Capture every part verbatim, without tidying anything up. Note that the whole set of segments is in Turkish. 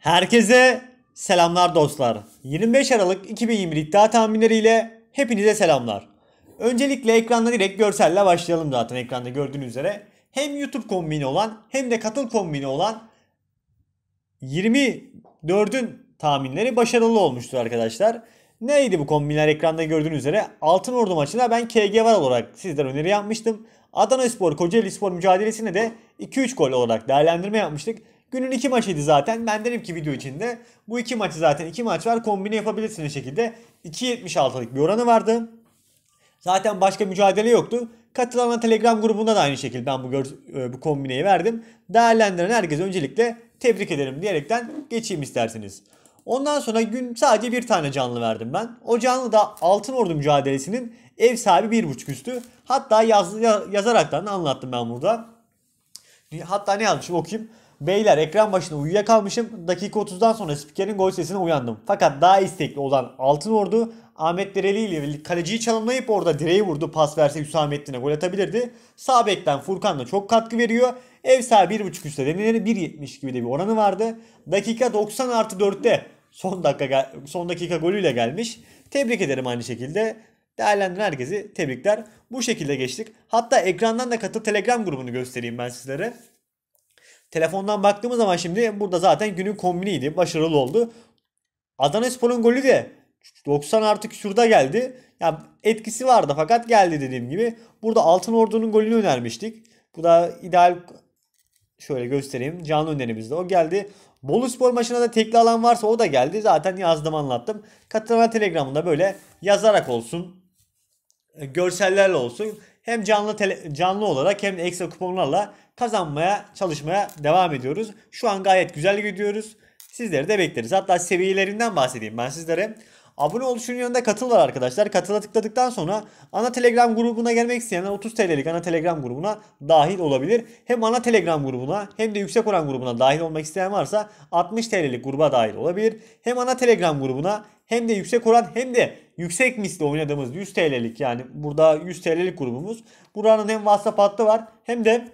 Herkese selamlar dostlar. yirmi beş Aralık iki bin yirmi iddia tahminleriyle hepinize selamlar. Öncelikle ekranda direkt görselle başlayalım zaten ekranda gördüğünüz üzere. Hem YouTube kombini olan hem de katıl kombini olan yirmi dördün tahminleri başarılı olmuştur arkadaşlar. Neydi bu kombinler ekranda gördüğünüz üzere? Altınordu maçına ben K G var olarak sizlere öneri yapmıştım. Adanaspor Kocaelispor mücadelesine de iki üç gol olarak değerlendirme yapmıştık. Günün iki maçıydı zaten. Ben dedim ki video içinde bu iki maçı zaten iki maç var. Kombine yapabilirsiniz şekilde. iki yetmiş altılık bir oranı vardı. Zaten başka mücadele yoktu. Katılan Telegram grubunda da aynı şekilde ben bu, bu kombineyi verdim. Değerlendiren herkese öncelikle tebrik ederim diyerekten geçeyim isterseniz. Ondan sonra gün sadece bir tane canlı verdim ben. O canlı da Altınordu mücadelesinin ev sahibi bir buçuk üstü. Hatta yaz, yazaraktan anlattım ben burada. Hatta ne yazmışım okuyayım. Beyler ekran başında uyuyakalmışım. Dakika otuzdan sonra spikerin gol sesine uyandım. Fakat daha istekli olan Altınordu Ahmet Dereli ile kaleciyi çalımlayıp orada direği vurdu. Pas verse Hüsamettin'e gol atabilirdi. Sağ bekten Furkan da çok katkı veriyor. Ev sahibi bir buçuk üstte denileri bir yetmiş gibi de bir oranı vardı. Dakika doksan artı dörtte son dakika son dakika golüyle gelmiş. Tebrik ederim aynı şekilde. Değerlendiren herkesi tebrikler. Bu şekilde geçtik. Hatta ekrandan da katıl Telegram grubunu göstereyim ben sizlere. Telefondan baktığımız zaman şimdi burada zaten günün kombiniydi. Başarılı oldu. Adanaspor'un golü de doksan artı küsurda geldi. Ya etkisi vardı fakat geldi dediğim gibi. Burada Altınordu'nun golünü önermiştik. Bu da ideal, şöyle göstereyim. Canlı önerimizde o geldi. Boluspor maçına da tekli alan varsa o da geldi. Zaten yazdım anlattım. Katılan Telegram'da böyle yazarak olsun, görsellerle olsun, hem canlı tele, canlı olarak hem de ekstra kuponlarla kazanmaya çalışmaya devam ediyoruz. Şu an gayet güzel gidiyoruz. Sizleri de bekleriz. Hatta seviyelerinden bahsedeyim ben sizlere. Abone oluşunun yanında katıl var arkadaşlar. Katıla tıkladıktan sonra ana Telegram grubuna gelmek isteyenler otuz TL'lik ana Telegram grubuna dahil olabilir. Hem ana Telegram grubuna hem de yüksek oran grubuna dahil olmak isteyen varsa altmış TL'lik gruba dahil olabilir. Hem ana Telegram grubuna hem de yüksek oran hem de yüksek misli oynadığımız yüz TL'lik, yani burada yüz TL'lik grubumuz. Buranın hem WhatsApp hattı var hem de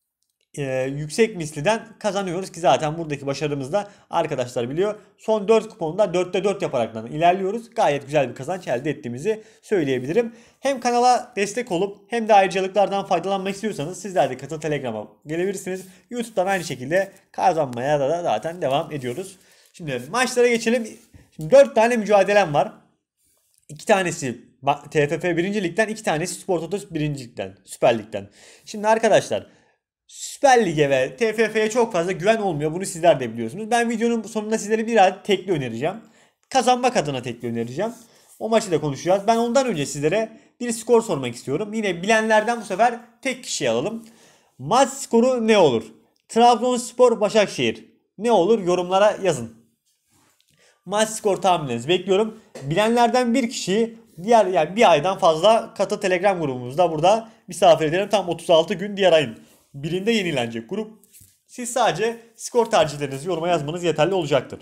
Ee, yüksek misliden kazanıyoruz ki zaten buradaki başarımız da arkadaşlar biliyor. Son dört kuponda dörtte dört yaparak ilerliyoruz. Gayet güzel bir kazanç elde ettiğimizi söyleyebilirim. Hem kanala destek olup hem de ayrıcalıklardan faydalanmak istiyorsanız sizler de katıl Telegram'a gelebilirsiniz. YouTube'dan aynı şekilde kazanmaya da zaten devam ediyoruz. Şimdi maçlara geçelim. Şimdi dört tane mücadelem var. iki tanesi T F F birinci Lig'den, iki tanesi Spor Toto birinci Lig'den, Süper Lig'den. Şimdi arkadaşlar Süper Lig'e ve T F F'ye çok fazla güven olmuyor. Bunu sizler de biliyorsunuz. Ben videonun sonunda sizlere bir adet tekli önereceğim. Kazanmak adına tekli önereceğim. O maçı da konuşacağız. Ben ondan önce sizlere bir skor sormak istiyorum. Yine bilenlerden bu sefer tek kişiyi alalım. Maç skoru ne olur? Trabzonspor Başakşehir. Ne olur? Yorumlara yazın. Maç skor tahminlerinizi bekliyorum. Bilenlerden bir kişiyi diğer, yani bir aydan fazla katı Telegram grubumuzda burada misafir ederim. Tam otuz altı gün diğer ayın birinde yenilenecek grup. Siz sadece skor tercihlerinizi yoruma yazmanız yeterli olacaktır.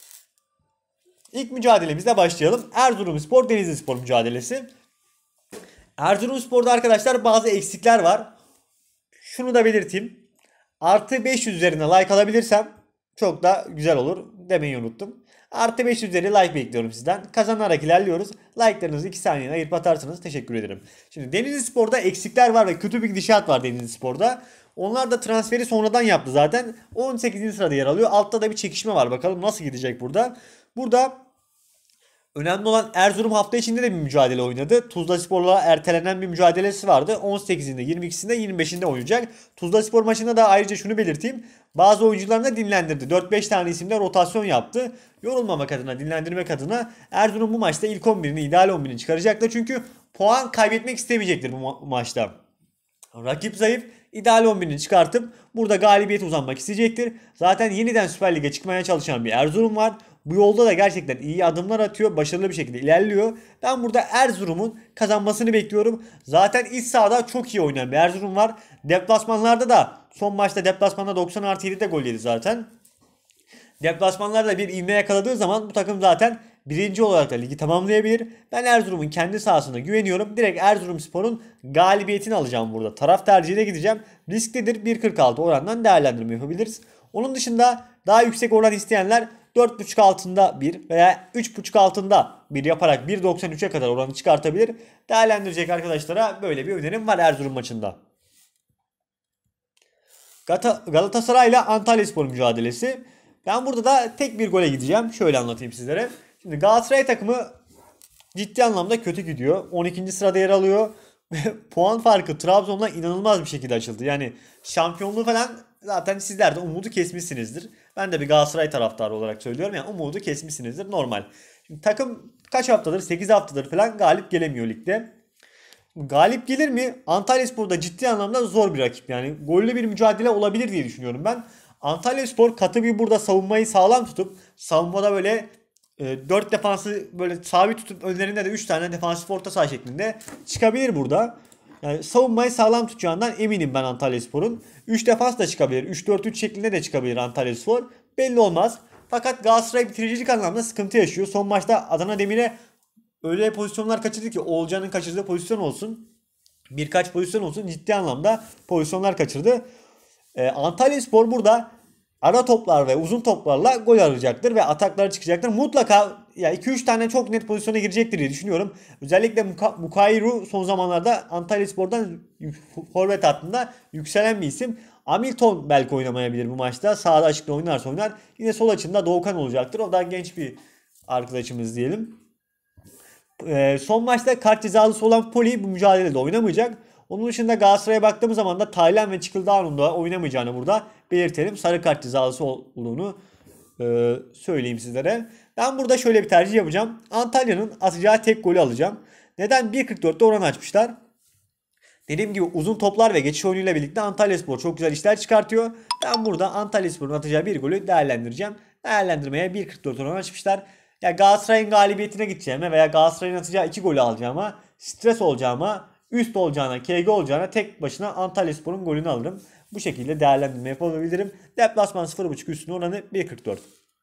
İlk mücadelemizle başlayalım. Erzurumspor Denizlispor mücadelesi. Erzurumspor'da arkadaşlar bazı eksikler var. Şunu da belirteyim. Artı beş yüz üzerine like alabilirsem çok da güzel olur demeyi unuttum. Artı beş yüz üzeri like bekliyorum sizden. Kazanarak ilerliyoruz. Like'larınızı iki saniye ayırıp atarsanız teşekkür ederim. Şimdi Denizlispor'da eksikler var ve kötü bir gidişat var Denizlispor'da. Onlar da transferi sonradan yaptı zaten. on sekizinci sırada yer alıyor. Altta da bir çekişme var. Bakalım nasıl gidecek burada. Burada önemli olan Erzurum hafta içinde de bir mücadele oynadı. Tuzlaspor'la ertelenen bir mücadelesi vardı. on sekizinde, yirmi ikisinde, yirmi beşinde oynayacak. Tuzlaspor maçında da ayrıca şunu belirteyim. Bazı oyuncularını da dinlendirdi. dört beş tane isimde rotasyon yaptı. Yorulmamak adına, dinlendirmek adına Erzurum bu maçta ilk on birini, ideal on birini çıkaracaktır. Çünkü puan kaybetmek istemeyecektir bu ma- maçta. Rakip zayıf. İdeal on birini çıkartıp burada galibiyete uzanmak isteyecektir. Zaten yeniden Süper Lig'e çıkmaya çalışan bir Erzurum var. Bu yolda da gerçekten iyi adımlar atıyor. Başarılı bir şekilde ilerliyor. Ben burada Erzurum'un kazanmasını bekliyorum. Zaten iç sahada çok iyi oynayan bir Erzurum var. Deplasmanlarda da son maçta deplasmanda doksan artı yedide gol yedi zaten. Deplasmanlarda bir ivme yakaladığı zaman bu takım zaten birinci olarak da ligi tamamlayabilir. Ben Erzurum'un kendi sahasına güveniyorum. Direkt Erzurumspor'un galibiyetini alacağım burada. Taraf tercihine gideceğim. Risklidir. bir kırk altı orandan değerlendirme yapabiliriz. Onun dışında daha yüksek oran isteyenler dört buçuk altında bir veya üç buçuk altında bir yaparak bir doksan üçe kadar oranı çıkartabilir. Değerlendirecek arkadaşlara böyle bir önerim var Erzurum maçında. Galatasaray ile Antalyaspor mücadelesi. Ben burada da tek bir gole gideceğim. Şöyle anlatayım sizlere. Şimdi Galatasaray takımı ciddi anlamda kötü gidiyor. on ikinci sırada yer alıyor. Puan farkı Trabzon'la inanılmaz bir şekilde açıldı. Yani şampiyonluğu falan zaten sizler de umudu kesmişsinizdir. Ben de bir Galatasaray taraftarı olarak söylüyorum. Yani umudu kesmişsinizdir, normal. Şimdi takım kaç haftadır? sekiz haftadır falan galip gelemiyor ligde. Galip gelir mi? Antalyaspor'da ciddi anlamda zor bir rakip. Yani gollü bir mücadele olabilir diye düşünüyorum ben. Antalyaspor katı bir burada savunmayı sağlam tutup savunmada böyle e, dört defansı böyle sabit tutup önlerinde de üç tane defansif orta saha şeklinde çıkabilir burada. Yani savunmayı sağlam tutacağından eminim ben Antalyaspor'un. üç defans da çıkabilir. üç dört üç şeklinde de çıkabilir Antalyaspor. Belli olmaz. Fakat Galatasaray bitiricilik anlamda sıkıntı yaşıyor. Son maçta Adana Demir'e öyle pozisyonlar kaçırdı ki Oğulcan'ın kaçırdığı pozisyon olsun, birkaç pozisyon olsun, ciddi anlamda pozisyonlar kaçırdı. Ee, Antalyaspor burada ara toplar ve uzun toplarla gol arayacaktır ve ataklara çıkacaktır. Mutlaka ya iki üç tane çok net pozisyona girecektir diye düşünüyorum. Özellikle Muka, Mukayru son zamanlarda Antalyaspor'dan forvet hattında yükselen bir isim. Hamilton belki oynamayabilir bu maçta. Sağda açıkta oynarsa oynar. Yine sol açımda Doğukan olacaktır. O da genç bir arkadaşımız diyelim. Ee, son maçta kart cezalısı olan Poli bu mücadelede oynamayacak. Onun dışında Galatasaray'a baktığımız zaman da Taylan ve Çıkıldağ'ın da oynamayacağını burada belirtelim. Sarı kart cezalısı olduğunu e, söyleyeyim sizlere. Ben burada şöyle bir tercih yapacağım. Antalya'nın atacağı tek golü alacağım. Neden? bir kırk dörtte oran açmışlar. Dediğim gibi uzun toplar ve geçiş oyunuyla birlikte Antalyaspor çok güzel işler çıkartıyor. Ben burada Antalyaspor'un atacağı bir golü değerlendireceğim. Değerlendirmeye bir kırk dört oran açmışlar. Ya Galatasaray'ın galibiyetine gideceğime veya Galatasaray'ın atacağı iki golü alacağıma, stres olacağıma, üst olacağına, K G olacağına tek başına Antalyaspor'un golünü alırım. Bu şekilde değerlendirme yapabilirim. Deplasman sıfır buçuk üstüne oranı bir kırk dört.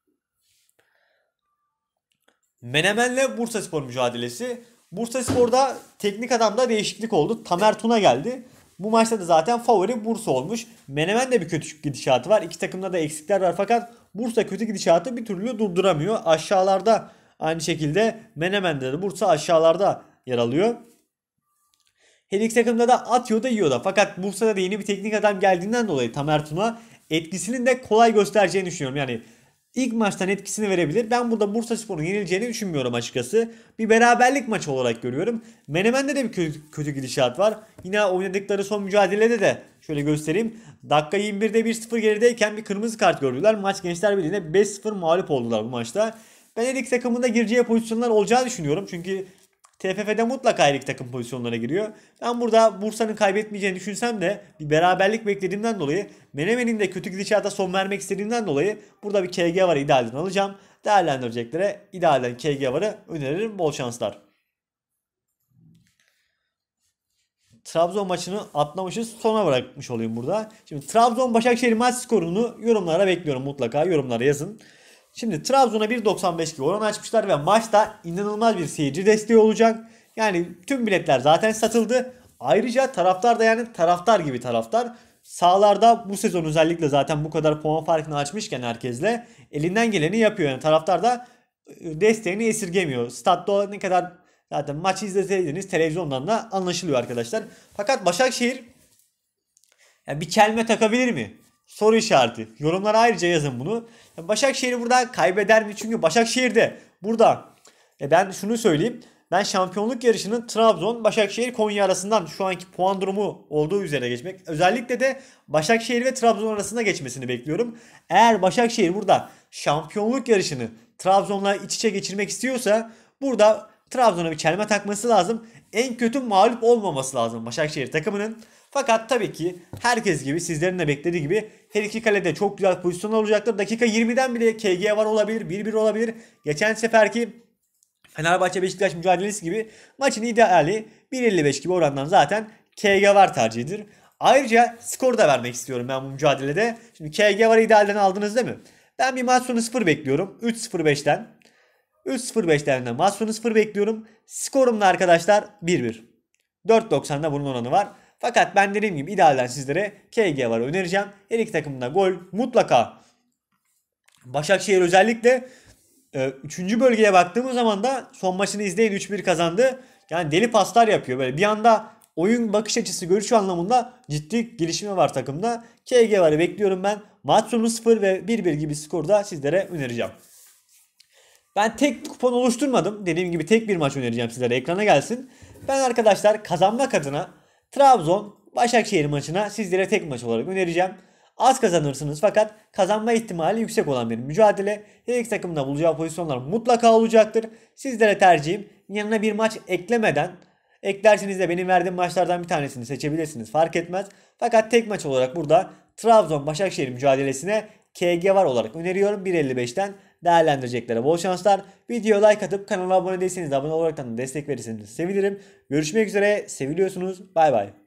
Menemen'le Bursaspor mücadelesi. Bursaspor'da teknik adamda değişiklik oldu. Tamer Tuna geldi. Bu maçta da zaten favori Bursa olmuş. Menemen de bir kötü gidişatı var. İki takımda da eksikler var fakat Bursa kötü gidişatı bir türlü durduramıyor. Aşağılarda aynı şekilde Menemen'de de Bursa aşağılarda yer alıyor. Her iki takımda da atıyor da yiyor da. Fakat Bursa'da da yeni bir teknik adam geldiğinden dolayı Tamer Tuna etkisinin de kolay göstereceğini düşünüyorum. Yani İlk maçtan etkisini verebilir. Ben burada Bursaspor'un yenileceğini düşünmüyorum açıkçası. Bir beraberlik maçı olarak görüyorum. Menemen'de de bir kötü, kötü gidişat var. Yine oynadıkları son mücadelede de şöyle göstereyim. Dakika yirmi birde bir sıfır gerideyken bir kırmızı kart gördüler. Maç Gençler Birliği'ne beş sıfır mağlup oldular bu maçta. Ben her iki takımın da gireceği pozisyonlar olacağını düşünüyorum. Çünkü T F F'de mutlaka her iki takım pozisyonlara giriyor. Ben burada Bursa'nın kaybetmeyeceğini düşünsem de bir beraberlik beklediğimden dolayı, Menemen'in de kötü gidişata son vermek istediğimden dolayı burada bir K G varı idealden alacağım. Değerlendireceklere idealden K G varı öneririm. Bol şanslar. Trabzon maçını atlamışız. Sona bırakmış olayım burada. Şimdi Trabzon Başakşehir maç skorunu yorumlara bekliyorum mutlaka. Yorumlara yazın. Şimdi Trabzon'a bir doksan beş gibi oran açmışlar ve maçta inanılmaz bir seyirci desteği olacak. Yani tüm biletler zaten satıldı. Ayrıca taraftar da yani taraftar gibi taraftar. Sahalarda bu sezon özellikle zaten bu kadar puan farkını açmışken herkesle elinden geleni yapıyor. Yani taraftar da desteğini esirgemiyor. Statta ne kadar zaten maçı izleseydiniz televizyondan da anlaşılıyor arkadaşlar. Fakat Başakşehir yani bir kelime takabilir mi? Soru işareti. Yorumlara ayrıca yazın bunu. Başakşehir burada kaybeder mi? Çünkü Başakşehir'de burada e ben şunu söyleyeyim. Ben şampiyonluk yarışının Trabzon, Başakşehir, Konya arasından şu anki puan durumu olduğu üzere geçmek. Özellikle de Başakşehir ve Trabzon arasında geçmesini bekliyorum. Eğer Başakşehir burada şampiyonluk yarışını Trabzon'la iç içe geçirmek istiyorsa burada Trabzon'a bir çelme takması lazım. En kötü mağlup olmaması lazım Başakşehir takımının. Fakat tabii ki herkes gibi sizlerin de beklediği gibi her iki kalede çok güzel pozisyonlar olacaktır. Dakika yirmiden bile K G var olabilir, bir bir olabilir. Geçen seferki Fenerbahçe Beşiktaş mücadelesi gibi maçın ideali bir elli beş gibi orandan zaten K G var tercihidir. Ayrıca skoru da vermek istiyorum ben bu mücadelede. Şimdi K G var idealden aldınız değil mi? Ben bir maç sonu sıfır bekliyorum. üç sıfır beşten. üç sıfır beşten de maç sonu sıfır bekliyorum. Skorum da arkadaşlar bir bir. dört doksanda bunun oranı var. Fakat ben dediğim gibi idealden sizlere K G var önereceğim. Her iki takımda gol mutlaka Başakşehir özellikle e, üçüncü bölgeye baktığımız zaman da son maçını izleyin, üç bir kazandı. Yani deli paslar yapıyor. Böyle bir anda oyun bakış açısı, görüşü anlamında ciddi gelişme var takımda. K G var'ı bekliyorum ben. Maç sonu sıfır ve bir bir gibi skorda sizlere önereceğim. Ben tek kupon oluşturmadım. Dediğim gibi tek bir maç önereceğim sizlere, ekrana gelsin. Ben arkadaşlar kazanmak adına Trabzon Başakşehir maçına sizlere tek maç olarak önereceğim. Az kazanırsınız fakat kazanma ihtimali yüksek olan bir mücadele. Her iki takımın da bulacağı pozisyonlar mutlaka olacaktır. Sizlere tercihim yanına bir maç eklemeden, eklersiniz de benim verdiğim maçlardan bir tanesini seçebilirsiniz, fark etmez. Fakat tek maç olarak burada Trabzon Başakşehir mücadelesine K G var olarak öneriyorum. bir elli beşten değerlendireceklere bol şanslar. Videoya like atıp kanala abone değilseniz de abone olarak da destek verirseniz sevinirim. Görüşmek üzere, seviliyorsunuz. Bay bay.